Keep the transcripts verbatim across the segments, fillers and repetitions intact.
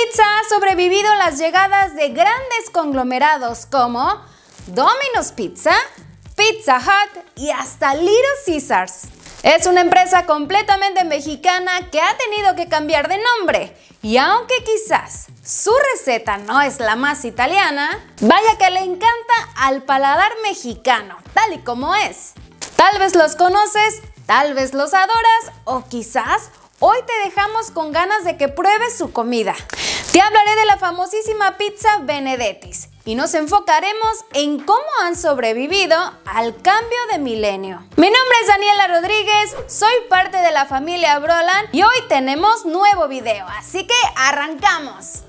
pizza ha sobrevivido las llegadas de grandes conglomerados como Domino's Pizza, Pizza Hut y hasta Little Caesars. Es una empresa completamente mexicana que ha tenido que cambiar de nombre, y aunque quizás su receta no es la más italiana, vaya que le encanta al paladar mexicano, tal y como es. Tal vez los conoces, tal vez los adoras, o quizás hoy te dejamos con ganas de que pruebes su comida. Te hablaré de la famosísima pizza Benedetti's y nos enfocaremos en cómo han sobrevivido al cambio de milenio. Mi nombre es Daniela Rodríguez, soy parte de la familia Broland y hoy tenemos nuevo video, así que arrancamos.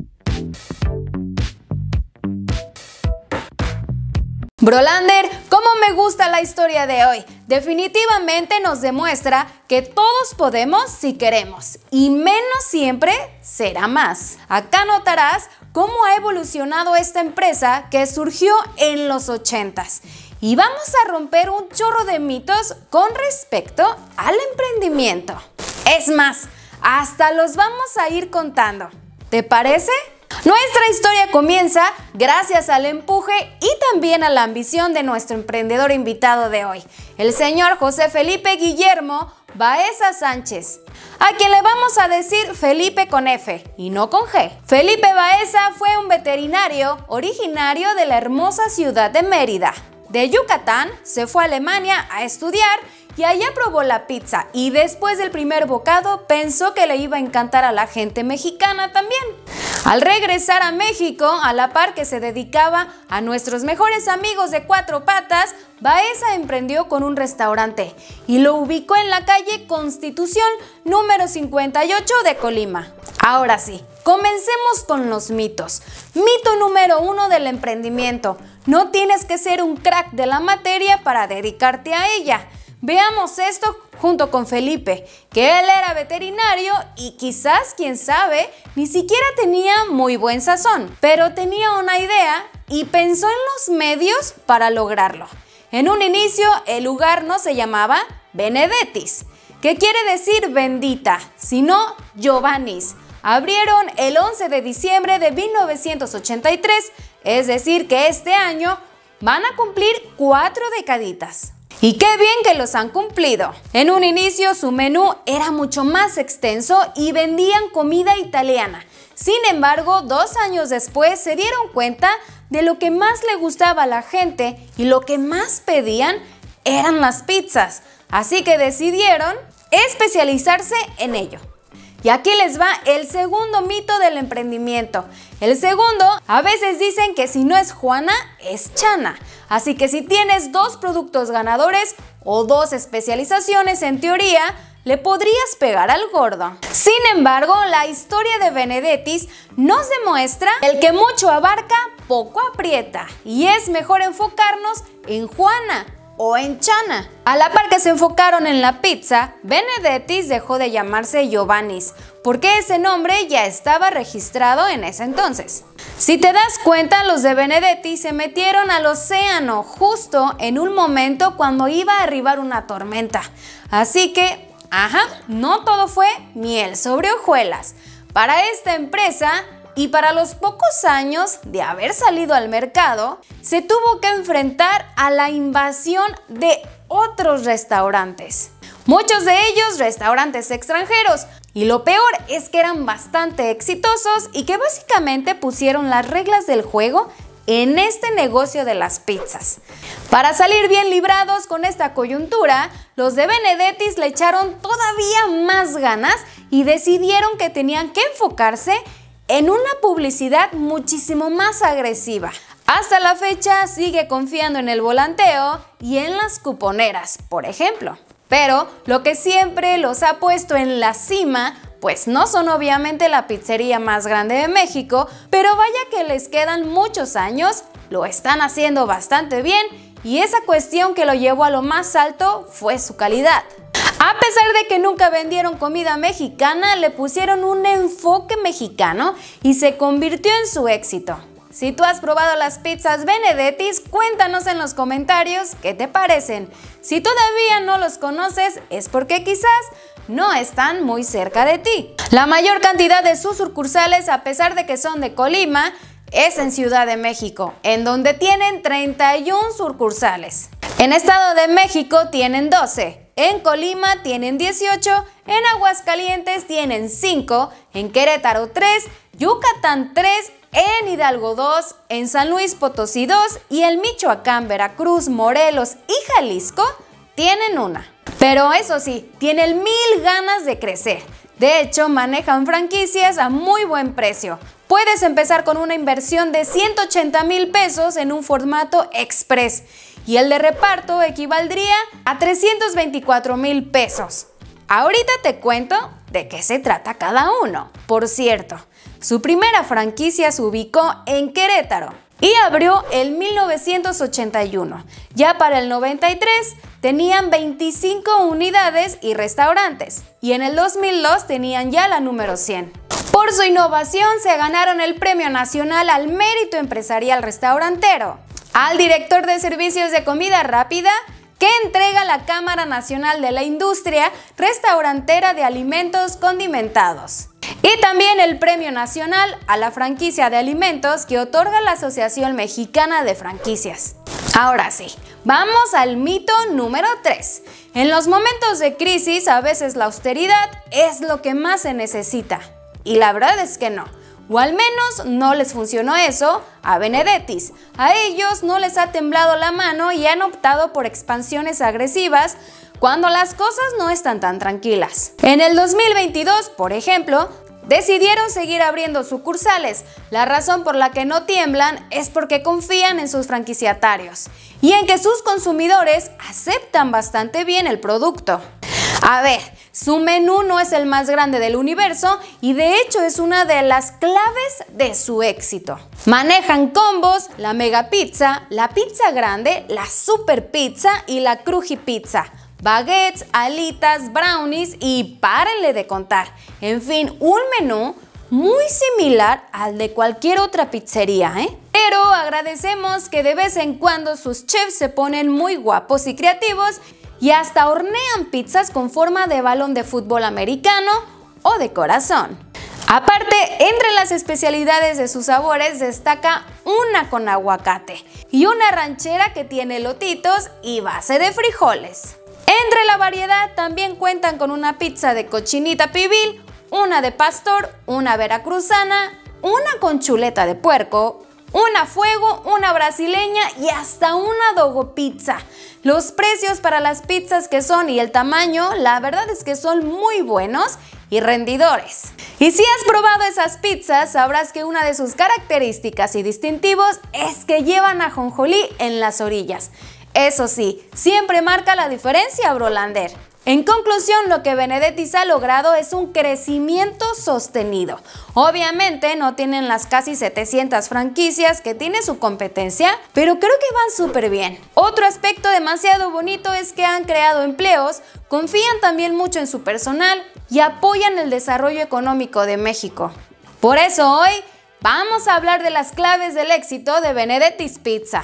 Brolander, ¿cómo me gusta la historia de hoy? Definitivamente nos demuestra que todos podemos si queremos, y menos siempre será más. Acá notarás cómo ha evolucionado esta empresa que surgió en los ochentas. Y vamos a romper un chorro de mitos con respecto al emprendimiento. Es más, hasta los vamos a ir contando. ¿Te parece? Nuestra historia comienza gracias al empuje y también a la ambición de nuestro emprendedor invitado de hoy, el señor José Felipe Guillermo Baeza Sánchez, a quien le vamos a decir Felipe con F y no con G. Felipe Baeza fue un veterinario originario de la hermosa ciudad de Mérida. De Yucatán se fue a Alemania a estudiar y allá probó la pizza, y después del primer bocado pensó que le iba a encantar a la gente mexicana también. Al regresar a México, a la par que se dedicaba a nuestros mejores amigos de cuatro patas, Baeza emprendió con un restaurante y lo ubicó en la calle Constitución número cincuenta y ocho de Colima. Ahora sí, comencemos con los mitos. Mito número uno del emprendimiento: no tienes que ser un crack de la materia para dedicarte a ella. Veamos esto junto con Felipe, que él era veterinario y quizás, quién sabe, ni siquiera tenía muy buen sazón, pero tenía una idea y pensó en los medios para lograrlo. En un inicio, el lugar no se llamaba Benedetti's, que quiere decir bendita, sino Giovanni's. Abrieron el once de diciembre de mil novecientos ochenta y tres, es decir que este año van a cumplir cuatro decaditas. Y qué bien que los han cumplido. En un inicio su menú era mucho más extenso y vendían comida italiana. Sin embargo, dos años después se dieron cuenta de lo que más le gustaba a la gente y lo que más pedían eran las pizzas. Así que decidieron especializarse en ello. Y aquí les va el segundo mito del emprendimiento. El segundo, a veces dicen que si no es Juana, es Chana. Así que si tienes dos productos ganadores o dos especializaciones, en teoría, le podrías pegar al gordo. Sin embargo, la historia de Benedetti's nos demuestra el que mucho abarca, poco aprieta. Y es mejor enfocarnos en Juana o en Chana. A la par que se enfocaron en la pizza, Benedetti's dejó de llamarse Giovanni's, porque ese nombre ya estaba registrado en ese entonces. Si te das cuenta, los de Benedetti's se metieron al océano justo en un momento cuando iba a arribar una tormenta. Así que, ajá, no todo fue miel sobre hojuelas. Para esta empresa, y para los pocos años de haber salido al mercado, se tuvo que enfrentar a la invasión de otros restaurantes. Muchos de ellos restaurantes extranjeros, y lo peor es que eran bastante exitosos y que básicamente pusieron las reglas del juego en este negocio de las pizzas. Para salir bien librados con esta coyuntura, los de Benedetti's le echaron todavía más ganas y decidieron que tenían que enfocarse en una publicidad muchísimo más agresiva. Hasta la fecha sigue confiando en el volanteo y en las cuponeras, por ejemplo. Pero lo que siempre los ha puesto en la cima, pues no son obviamente la pizzería más grande de México, pero vaya que les quedan muchos años, lo están haciendo bastante bien y esa cuestión que lo llevó a lo más alto fue su calidad. A pesar de que nunca vendieron comida mexicana, le pusieron un enfoque mexicano y se convirtió en su éxito. Si tú has probado las pizzas Benedetti's, cuéntanos en los comentarios qué te parecen. Si todavía no los conoces, es porque quizás no están muy cerca de ti. La mayor cantidad de sus sucursales, a pesar de que son de Colima, es en Ciudad de México, en donde tienen treinta y una sucursales. En Estado de México tienen doce, en Colima tienen dieciocho, en Aguascalientes tienen cinco, en Querétaro tres, Yucatán tres, en Hidalgo dos, en San Luis Potosí dos y en Michoacán, Veracruz, Morelos y Jalisco tienen una. Pero eso sí, tienen mil ganas de crecer. De hecho, manejan franquicias a muy buen precio. Puedes empezar con una inversión de ciento ochenta mil pesos en un formato express y el de reparto equivaldría a trescientos veinticuatro mil pesos. Ahorita te cuento de qué se trata cada uno. Por cierto, su primera franquicia se ubicó en Querétaro y abrió en mil novecientos ochenta y uno. Ya para el noventa y tres tenían veinticinco unidades y restaurantes y en el dos mil dos tenían ya la número cien. Por su innovación se ganaron el Premio Nacional al Mérito Empresarial Restaurantero, al director de Servicios de Comida Rápida que entrega la Cámara Nacional de la Industria Restaurantera de Alimentos Condimentados. Y también el Premio Nacional a la Franquicia de Alimentos que otorga la Asociación Mexicana de Franquicias. Ahora sí, vamos al mito número tres. En los momentos de crisis, a veces la austeridad es lo que más se necesita. Y la verdad es que no. O al menos no les funcionó eso a Benedetti's. A ellos no les ha temblado la mano y han optado por expansiones agresivas cuando las cosas no están tan tranquilas. En el dos mil veintidós, por ejemplo, decidieron seguir abriendo sucursales. La razón por la que no tiemblan es porque confían en sus franquiciatarios y en que sus consumidores aceptan bastante bien el producto. A ver, su menú no es el más grande del universo y de hecho es una de las claves de su éxito. Manejan combos, la mega pizza, la pizza grande, la super pizza y la cruji pizza, baguettes, alitas, brownies y párenle de contar. En fin, un menú muy similar al de cualquier otra pizzería, ¿eh? Pero agradecemos que de vez en cuando sus chefs se ponen muy guapos y creativos y hasta hornean pizzas con forma de balón de fútbol americano o de corazón. Aparte, entre las especialidades de sus sabores destaca una con aguacate y una ranchera que tiene elotitos y base de frijoles. Entre la variedad también cuentan con una pizza de cochinita pibil, una de pastor, una veracruzana, una con chuleta de puerco, una fuego, una brasileña y hasta una dogo pizza. Los precios para las pizzas que son y el tamaño, la verdad es que son muy buenos y rendidores. Y si has probado esas pizzas, sabrás que una de sus características y distintivos es que llevan ajonjolí en las orillas. Eso sí, siempre marca la diferencia, Brolander. En conclusión, lo que Benedetti's ha logrado es un crecimiento sostenido. Obviamente no tienen las casi setecientas franquicias que tiene su competencia, pero creo que van súper bien. Otro aspecto demasiado bonito es que han creado empleos, confían también mucho en su personal y apoyan el desarrollo económico de México. Por eso hoy vamos a hablar de las claves del éxito de Benedetti's Pizza.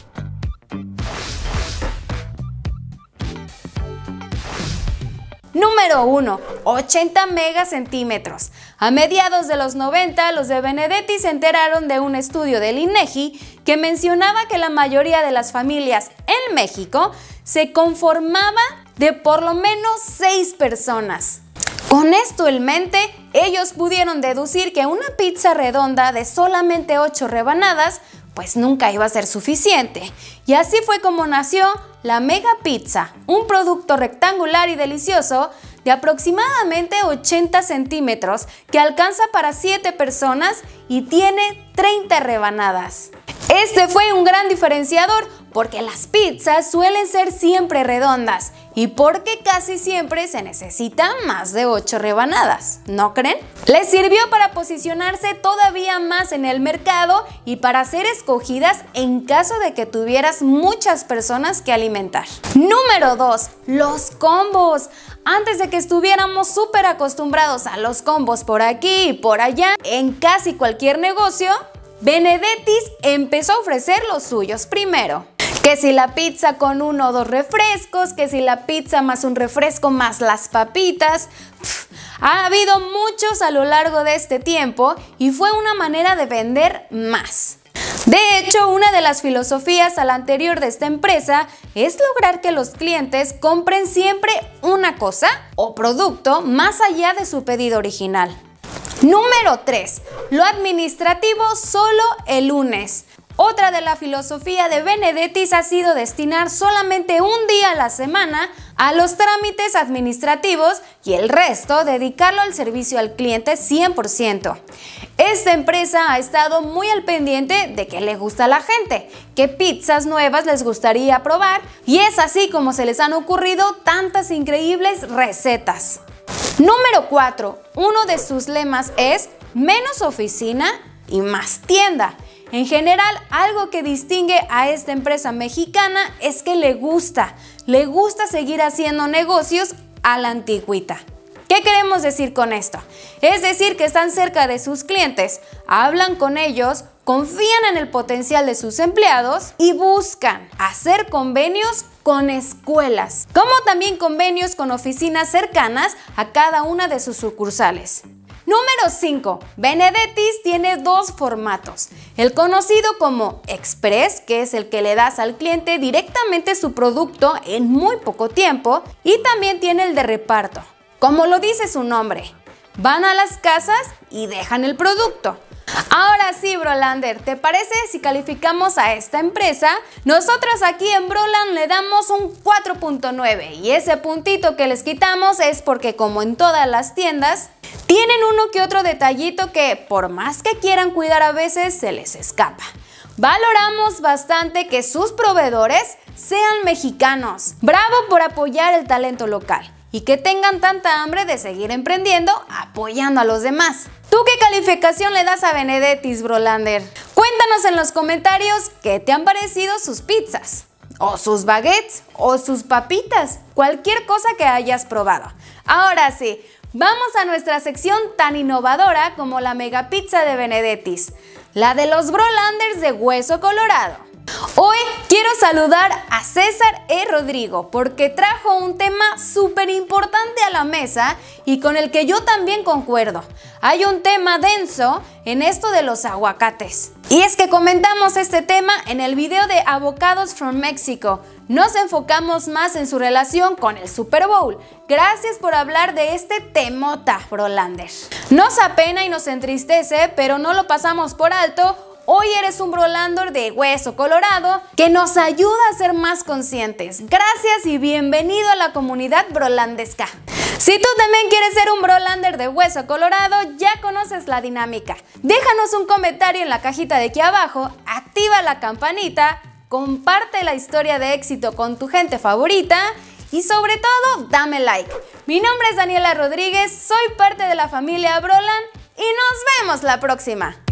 Número uno. ochenta megacentímetros. A mediados de los noventa, los de Benedetti's se enteraron de un estudio del INEGI que mencionaba que la mayoría de las familias en México se conformaba de por lo menos seis personas. Con esto en mente, ellos pudieron deducir que una pizza redonda de solamente ocho rebanadas pues nunca iba a ser suficiente. Y así fue como nació la Mega Pizza, un producto rectangular y delicioso de aproximadamente ochenta centímetros que alcanza para siete personas y tiene treinta rebanadas. Este fue un gran diferenciador porque las pizzas suelen ser siempre redondas y porque casi siempre se necesita más de ocho rebanadas, ¿no creen? Les sirvió para posicionarse todavía más en el mercado y para ser escogidas en caso de que tuvieras muchas personas que alimentar. Número dos. Los combos. Antes de que estuviéramos súper acostumbrados a los combos por aquí y por allá, en casi cualquier negocio, Benedetti's empezó a ofrecer los suyos primero. Que si la pizza con uno o dos refrescos, que si la pizza más un refresco más las papitas. Pff, ha habido muchos a lo largo de este tiempo y fue una manera de vender más. De hecho, una de las filosofías a la anterior de esta empresa es lograr que los clientes compren siempre una cosa o producto más allá de su pedido original. Número tres. Lo administrativo solo el lunes. Otra de la filosofía de Benedetti's ha sido destinar solamente un día a la semana a los trámites administrativos y el resto dedicarlo al servicio al cliente cien por ciento. Esta empresa ha estado muy al pendiente de qué le gusta a la gente, qué pizzas nuevas les gustaría probar, y es así como se les han ocurrido tantas increíbles recetas. Número cuatro. Uno de sus lemas es menos oficina y más tienda. En general, algo que distingue a esta empresa mexicana es que le gusta, le gusta seguir haciendo negocios a la antigüita. ¿Qué queremos decir con esto? Es decir, que están cerca de sus clientes, hablan con ellos, confían en el potencial de sus empleados y buscan hacer convenios con escuelas, como también convenios con oficinas cercanas a cada una de sus sucursales. Número cinco. Benedetti's tiene dos formatos. El conocido como Express, que es el que le das al cliente directamente su producto en muy poco tiempo, y también tiene el de reparto. Como lo dice su nombre, van a las casas y dejan el producto. Ahora sí, Brolander, ¿te parece si calificamos a esta empresa? Nosotros aquí en Broland le damos un cuatro punto nueve y ese puntito que les quitamos es porque, como en todas las tiendas, tienen uno que otro detallito que, por más que quieran cuidar, a veces se les escapa. Valoramos bastante que sus proveedores sean mexicanos. Bravo por apoyar el talento local y que tengan tanta hambre de seguir emprendiendo apoyando a los demás. ¿Tú qué calificación le das a Benedetti's, Brolander? Cuéntanos en los comentarios qué te han parecido sus pizzas, o sus baguettes, o sus papitas, cualquier cosa que hayas probado. Ahora sí, vamos a nuestra sección tan innovadora como la mega pizza de Benedetti's, la de los Brolanders de Hueso Colorado. Hoy quiero saludar a César E. Rodrigo porque trajo un tema súper importante a la mesa y con el que yo también concuerdo. Hay un tema denso en esto de los aguacates. Y es que comentamos este tema en el video de Avocados from Mexico. Nos enfocamos más en su relación con el Super Bowl. Gracias por hablar de este temota, Brolander. Nos apena y nos entristece, pero no lo pasamos por alto. Hoy eres un Brolander de Hueso Colorado que nos ayuda a ser más conscientes. Gracias y bienvenido a la comunidad brolandesca. Si tú también quieres ser un Brolander de Hueso Colorado, ya conoces la dinámica. Déjanos un comentario en la cajita de aquí abajo, activa la campanita, comparte la historia de éxito con tu gente favorita y sobre todo, dame like. Mi nombre es Daniela Rodríguez, soy parte de la familia Broland y nos vemos la próxima.